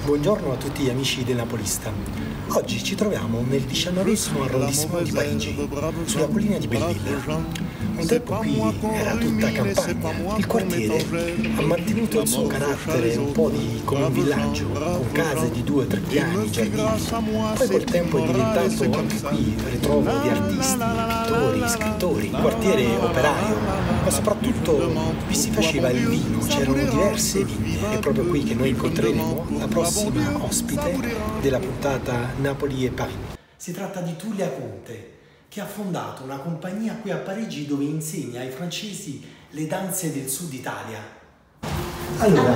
Buongiorno a tutti gli amici del Napolista. Oggi ci troviamo nel 19° arrondissement di Parigi, sulla collina di Belleville. Un tempo qui era tutta campagna. Il quartiere ha mantenuto il suo carattere un po' come un villaggio, con case di 2 o 3 piani, giardini. Poi col tempo è diventato anche qui ritrovo di artisti, pittori, scrittori, quartiere operaio, ma soprattutto vi si faceva il vino, c'erano diverse vigne. È proprio qui che noi incontreremo la prossima ospite della puntata Napoli e Paris. Si tratta di Tullia Conte, che ha fondato una compagnia qui a Parigi dove insegna ai francesi le danze del sud Italia. Allora,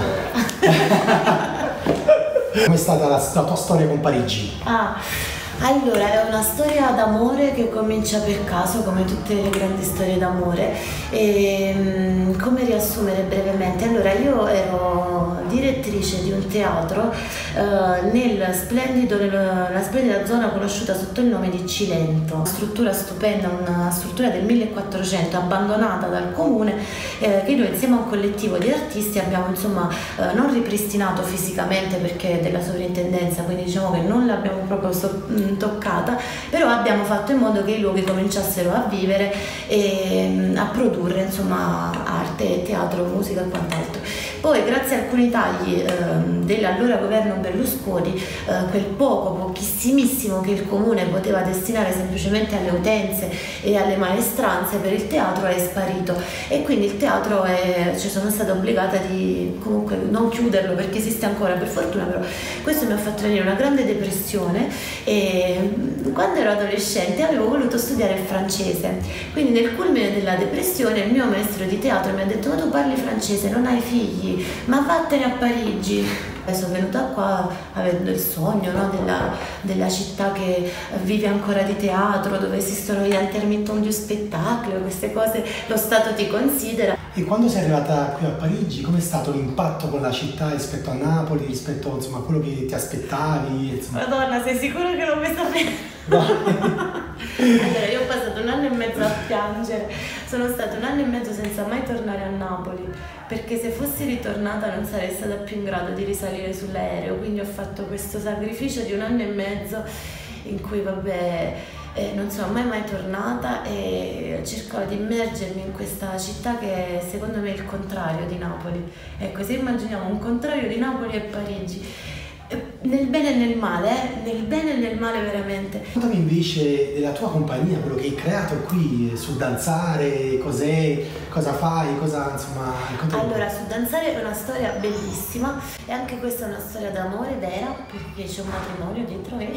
com'è stata la tua storia con Parigi? Allora, è una storia d'amore che comincia per caso, come tutte le grandi storie d'amore. E come riassumere brevemente? Allora, io ero direttrice di un teatro nella splendida zona conosciuta sotto il nome di Cilento. Una struttura stupenda, una struttura del 1400 abbandonata dal comune, che noi insieme a un collettivo di artisti abbiamo non ripristinato fisicamente perché è della sovrintendenza, quindi diciamo che non l'abbiamo proprio toccata, però abbiamo fatto in modo che i luoghi cominciassero a vivere e a produrre arte, teatro, musica e quant'altro. Poi grazie a alcuni tagli dell'allora governo Berlusconi, quel pochissimissimo che il comune poteva destinare semplicemente alle utenze e alle maestranze per il teatro è sparito, e quindi il teatro sono stata obbligata di comunque non chiuderlo perché esiste ancora, per fortuna, però questo mi ha fatto venire una grande depressione. E quando ero adolescente avevo voluto studiare il francese, quindi nel culmine della depressione il mio maestro di teatro mi ha detto: ma tu parli francese, non hai figli, ma vattene a Parigi. Sono venuta qua avendo il sogno, no, della città che vive ancora di teatro, dove esistono gli intermittenti di spettacolo, queste cose lo Stato ti considera. E quando sei arrivata qui a Parigi, com'è stato l'impatto con la città rispetto a Napoli, rispetto a quello che ti aspettavi? Madonna, sei sicuro che lo vuoi sapere? No. Allora, io ho passato 1 anno e mezzo a piangere, sono stata 1 anno e mezzo senza mai tornare a Napoli, perché se fossi ritornata non sarei stata più in grado di risalire sull'aereo, quindi ho fatto questo sacrificio di 1 anno e mezzo in cui non sono mai tornata e cercavo di immergermi in questa città che secondo me è il contrario di Napoli. Ecco, se immaginiamo un contrario di Napoli e Parigi, nel bene e nel male, nel bene e nel male veramente. Raccontami invece della tua compagnia, quello che hai creato qui, su Danzare, cos'è, cosa fai, Allora, su Danzare è una storia bellissima e anche questa è una storia d'amore vera, perché c'è un matrimonio dietro me.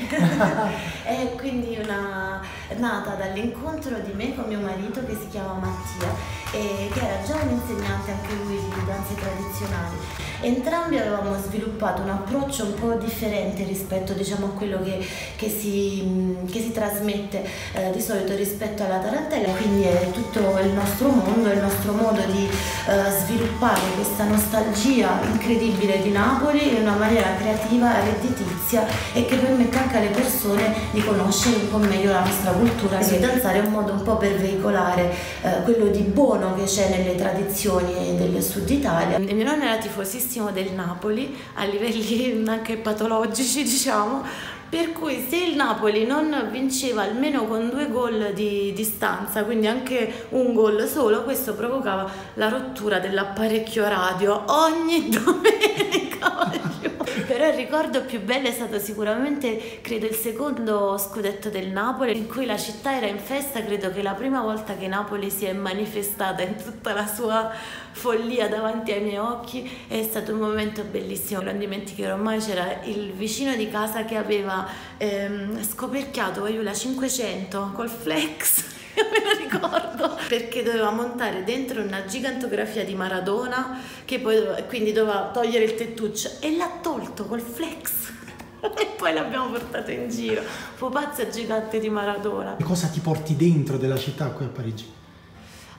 È quindi nata dall'incontro di me con mio marito, che si chiama Mattia, e che era già un insegnante anche lui di danze tradizionali. Entrambi avevamo sviluppato un approccio un po' differente rispetto a quello che si trasmette di solito rispetto alla tarantella, quindi è tutto il nostro mondo, il nostro modo di sviluppare questa nostalgia incredibile di Napoli in una maniera creativa, redditizia, e che permette anche alle persone di conoscere un po' meglio la nostra cultura. Quindi Danzare è un modo un po' per veicolare quello di buono che c'è nelle tradizioni del sud Italia. E mio nonno era tifosissimo del Napoli a livelli anche patologici, per cui se il Napoli non vinceva almeno con 2 gol di distanza, quindi anche un gol solo, questo provocava la rottura dell'apparecchio radio ogni domenica. Però il ricordo più bello è stato sicuramente, credo, il secondo scudetto del Napoli, in cui la città era in festa. Credo che la prima volta che Napoli si è manifestata in tutta la sua follia davanti ai miei occhi è stato un momento bellissimo. Non dimenticherò mai, c'era il vicino di casa che aveva scoperchiato la 500 col flex. Io me lo ricordo, perché doveva montare dentro una gigantografia di Maradona, che poi quindi doveva togliere il tettuccio, e l'ha tolto col flex e poi l'abbiamo portato in giro, pupazzo gigante di Maradona. Cosa ti porti dentro della città qui a Parigi?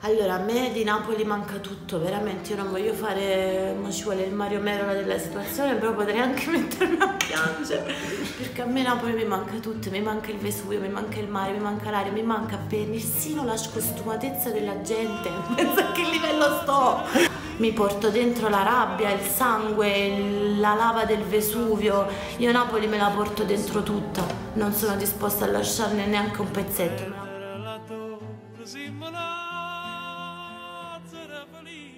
Allora, a me di Napoli manca tutto, veramente, io non voglio fare, mo ci vuole il Mario Merola della situazione, però potrei anche mettermi a piangere, perché a me Napoli mi manca tutto, mi manca il Vesuvio, mi manca il mare, mi manca l'aria, mi manca persino la scostumatezza della gente, pensa a che livello sto! Mi porto dentro la rabbia, il sangue, la lava del Vesuvio, io Napoli me la porto dentro tutta, non sono disposta a lasciarne neanche un pezzetto.